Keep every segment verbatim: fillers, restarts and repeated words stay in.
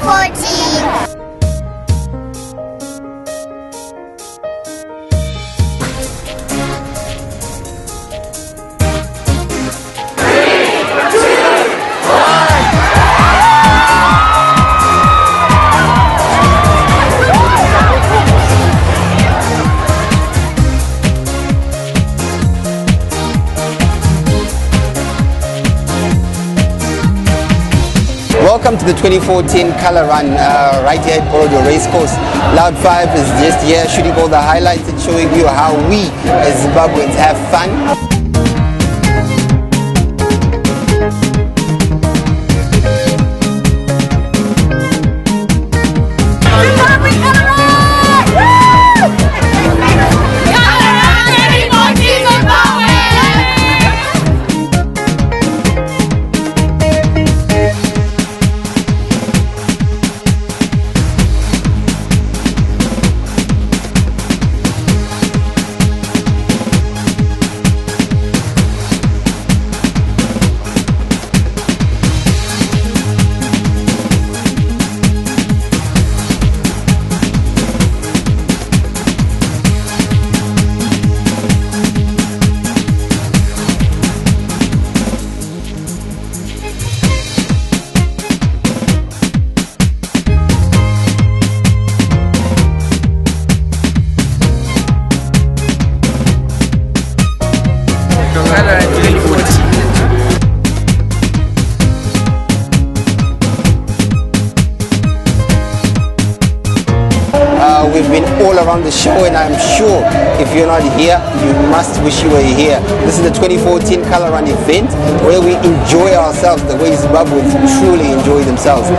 fourteen. Welcome to the twenty fourteen Colour Run uh, right here at Borodo Racecourse. Loud five is just here shooting all the highlights and showing you how we as Zimbabweans have fun. Zimbabwe Colour Run! Woo! Colour Run twenty fourteen Zimbabwe! Uh, we've been all around the show, and I'm sure if you're not here, you must wish you were here. This is the twenty fourteen Colour Run event where we enjoy ourselves the way Zimbabweans truly enjoy themselves.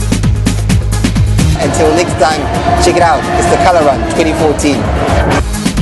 Until next time, check it out. It's the Colour Run twenty fourteen.